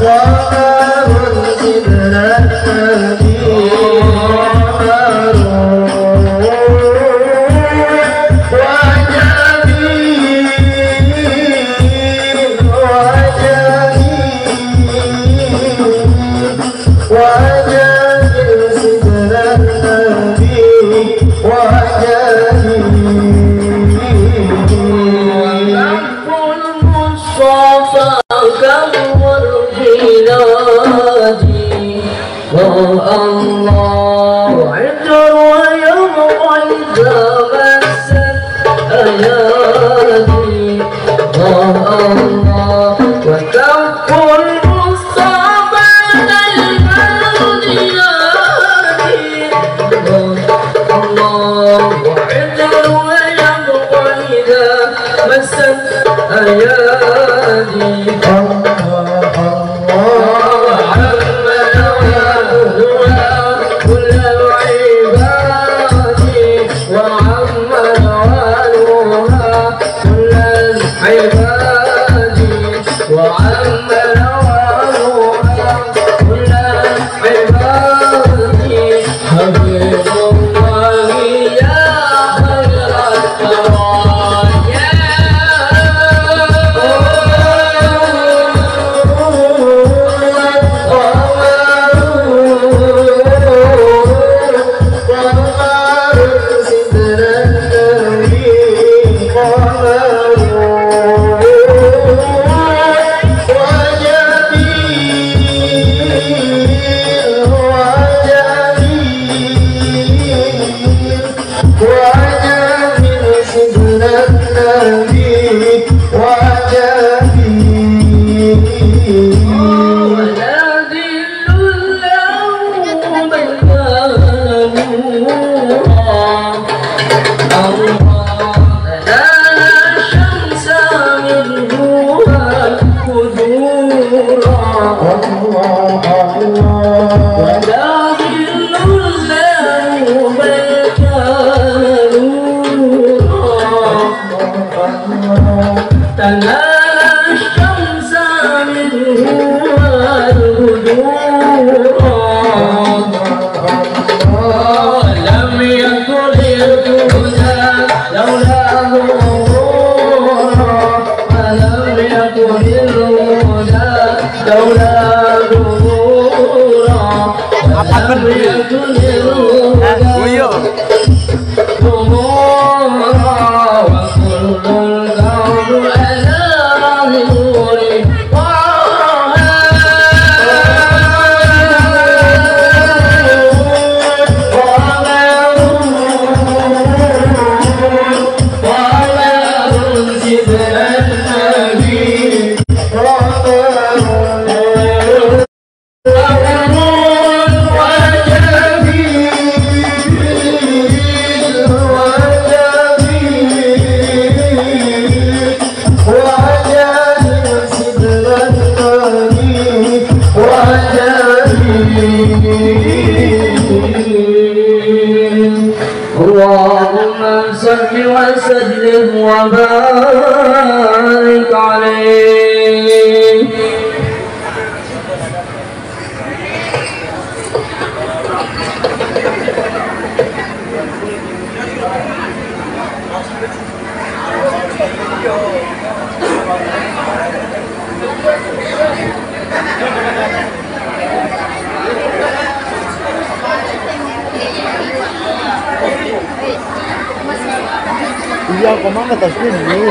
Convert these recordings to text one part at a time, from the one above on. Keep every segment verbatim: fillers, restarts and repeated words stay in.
Iya, kau mah ngetes dulu.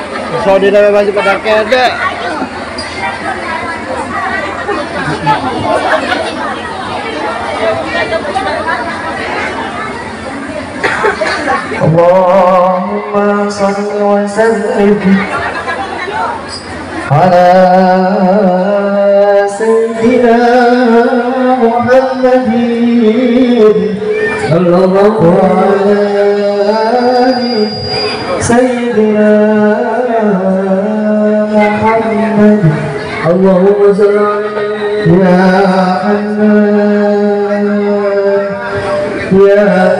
So di dalam baju pada kede. Allahumma salli wa sallim ala sayyidina Muhammadin sallallahu alaihi sayyidina Muhammad. Allahumma salli ya Hanan ya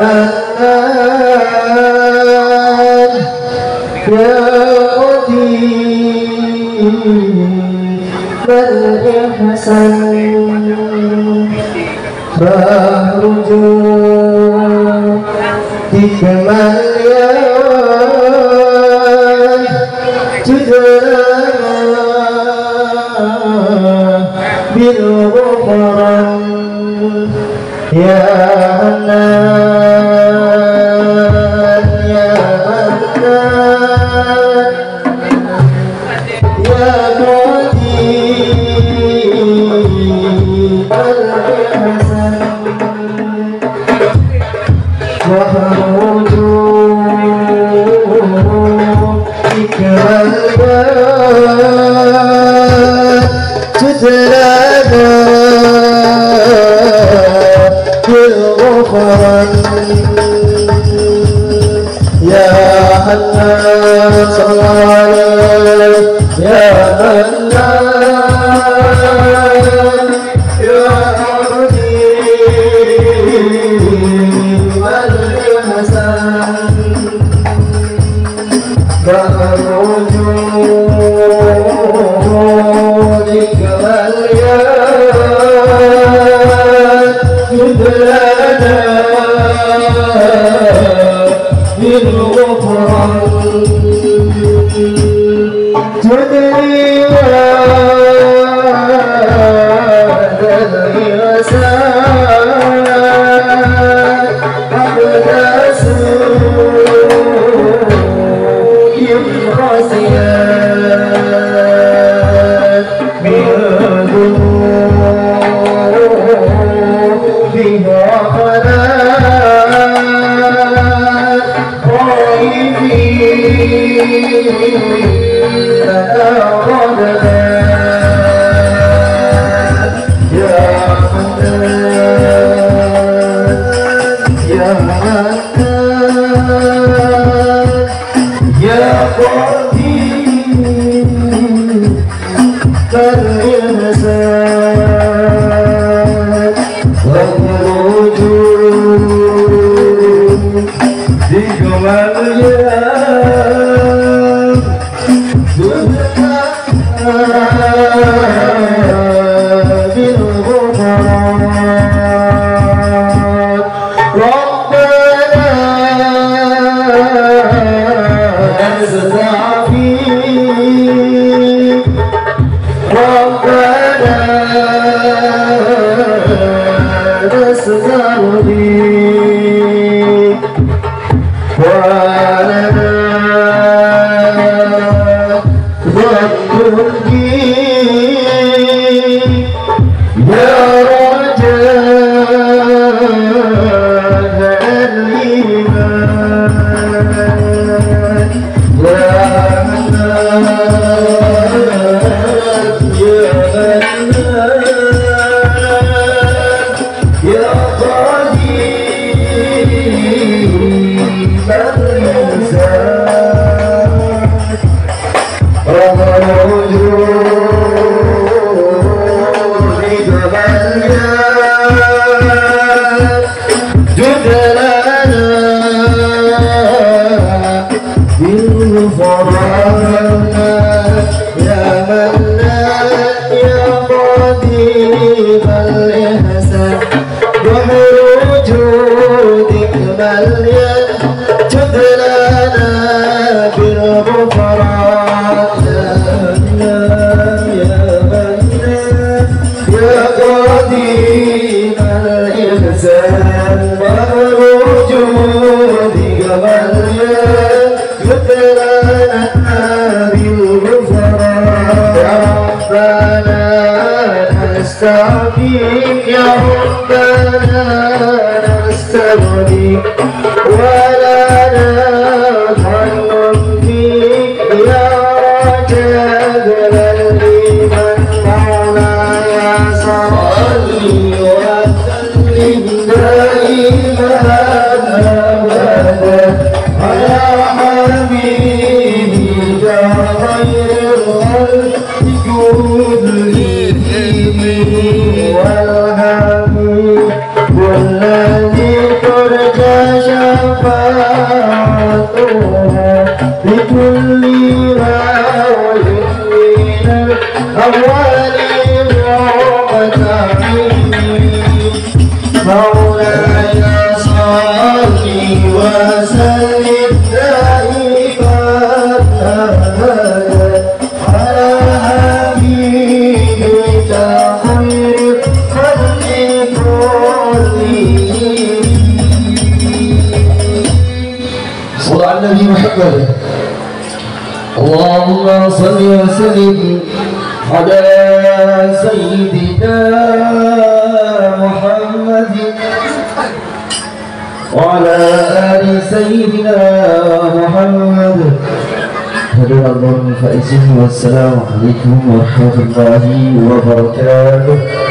Hanan ya Qadir بالإحسان بحر جودك مليان تدرنا بالغفران يا حنان يا حنان يا قدير الإحسان بحر جودك مليان تدرنا بالغفران يا حنان صلى الله عليه يا حنان يا عظيم الإحسان بحر جودك مليان تدلنا بالغفران تدري هذا الإحسان أبدا سوء خاسيات من ذنوبها خلات خائفين أردنا يا حنان يا حنان يا قدير الإحسان والوجود بجمال اليوم بالغفران ربنا نستعفيك ربنا نستغفرك ولنا ظن بك يا رجاء الإيمان يا حنان يا منان يا قدير الإنسان رغم وجودك مليان جد لنا بالغفران يا منان يا قدير الإحسان بحر وجودك مليان جد لنا بالغفران يا منان يا منان يا قدير الإحسان بحر وجودك مليان جد لنا بالغفران يا ربنا نستعفيك يا ربنا نستغنيك ولا نظن فيك يا رجاء الإيمان مولاي صل وسلم دائما أبدا على حبيبي خير الخلق كلهم والحبيب والذي ترجى شفاعته بكل راوي من الأول سلم دائما أبدا على حبيبك خير خلق كلهم. صل على النبي محمد. اللهم صل وسلم على سيدنا محمد وعلى آل سيدنا محمد. هدى الله الفائزين والسلام عليكم ورحمة الله وبركاته.